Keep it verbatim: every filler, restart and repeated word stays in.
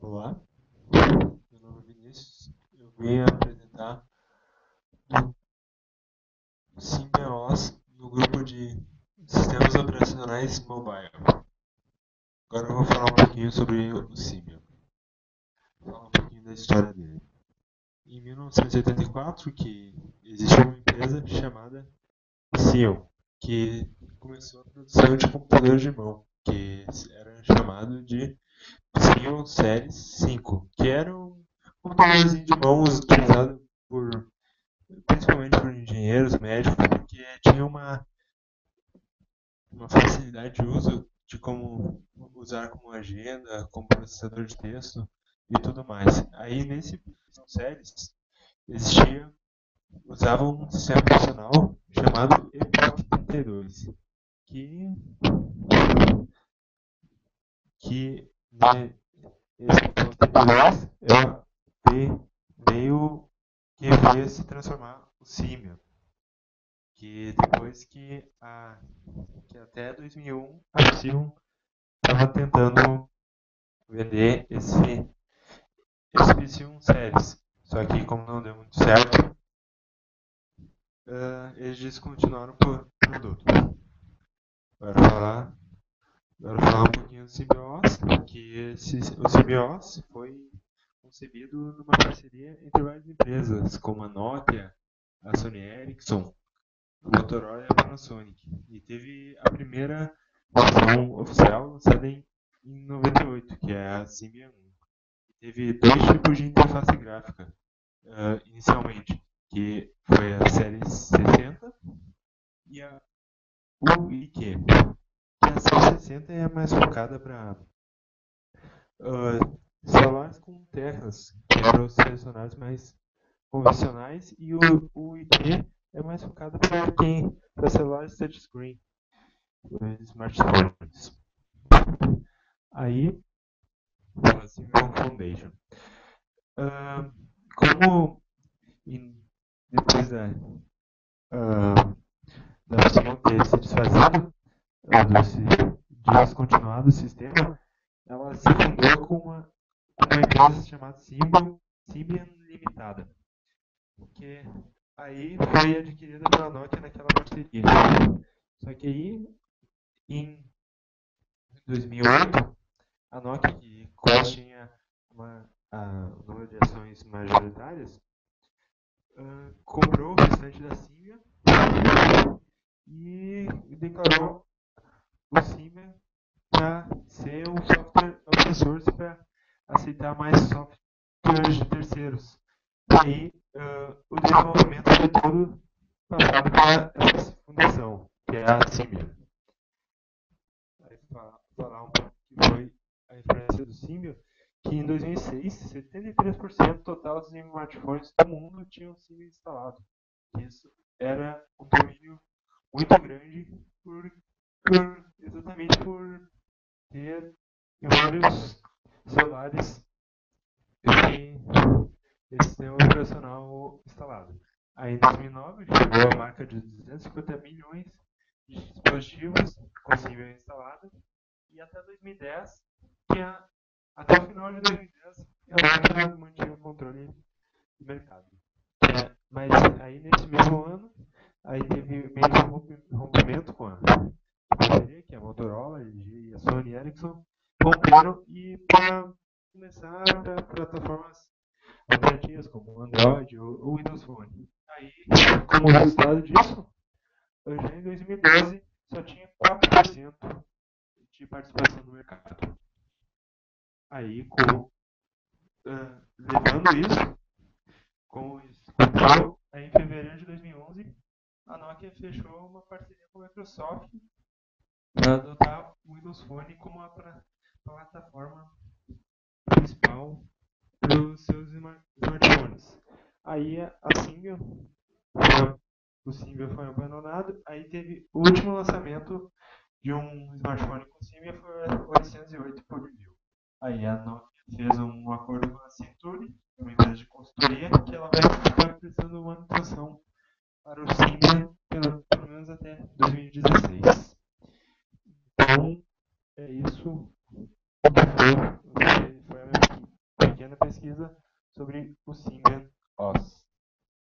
Olá, meu nome é Vinícius. Eu vim apresentar o Symbios no grupo de sistemas operacionais mobile. Agora eu vou falar um pouquinho sobre o Symbian. Vou falar um pouquinho da história dele. Em mil novecentos e oitenta e quatro, que existiu uma empresa chamada Xeon, que começou a produção de computadores de mão, que era chamado de Xeon Series cinco, que era um computadorzinho de mão utilizado por principalmente por engenheiros, médicos, porque tinha uma, uma facilidade de uso de como usar como agenda, como processador de texto e tudo mais. Aí nesse séries existia, usava um sistema operacional chamado Epoch trinta e dois, que, que né, esse Epoch trinta e dois é, veio que veio se transformar o Symbian, que depois que, a, que até dois mil e um a Xeon estava tentando vender esse, esse P C um Series, só que como não deu muito certo, uh, eles descontinuaram o produto. Agora falar, agora falar um pouquinho do Symbios, que esse, o Symbios foi concebido numa parceria entre várias empresas, como a Nokia, a Sony Ericsson, a Motorola e a Panasonic. E teve a primeira versão oficial lançada em, em noventa e oito, que é a Symbian um. Teve dois tipos de interface gráfica, uh, inicialmente, que foi a série sessenta e a U I Q. Que a série sessenta é mais focada para uh, celulares com teclas, que eram os selecionados mais convencionais, e o, o I Q é mais focado para quem para celulares touchscreen, smartphones. Aí, o Symbian Foundation. Uh, como em, depois da, uh, da Xeon ter se desfazido uh, desse, de descontinuado o sistema, ela se fundou com uma, uma empresa chamada Symbian, Symbian Limitada, que aí foi adquirida pela Nokia naquela parceria. Só que aí, em dois mil e oito, a Nokia, que quase tinha uma, a, um número de ações majoritárias, uh, comprou o restante da Symbian e declarou o Symbian para ser um software open source para aceitar mais softwares de terceiros. E aí, uh, o desenvolvimento foi todo passado para essa fundação, que é a Symbian. Aí, falar um pouco que foi a influência do Symbian, que em dois mil e seis, setenta e três por cento total dos smartphones do mundo tinham Symbian instalado. Isso era um domínio muito grande por, por, exatamente por ter em vários celulares esse, esse sistema operacional instalado. Aí em dois mil e nove chegou a marca de duzentos e cinquenta milhões de dispositivos com Symbian instalado, e até dois mil e dez, tinha, até o final de dois mil e dez, a marca mantinha o controle do mercado. É, mas aí nesse mesmo ano, aí teve meio que um rompimento com a parceria, que é a Motorola, a L G e a Sony Ericsson, compraram e para começar para plataformas alternativas como Android ou, ou Windows Phone. Aí, como resultado disso, já em dois mil e doze só tinha quatro por cento de participação no mercado. Aí, com, uh, levando isso, com isso, aí, em fevereiro de dois mil e onze, a Nokia fechou uma parceria com a Microsoft para adotar o Windows Phone como a plataforma principal para os seus smartphones. Aí a Symbian, o Symbian foi abandonado, aí teve o último lançamento de um smartphone com Symbian foi oitocentos e oito por mil. Aí a Nokia fez um acordo com a Century, uma empresa de consultoria, que ela vai ficar prestando manutenção para o Symbian pelo, pelo menos até dois mil e dezesseis. Então, é isso que foi, foi a minha sobre o Singa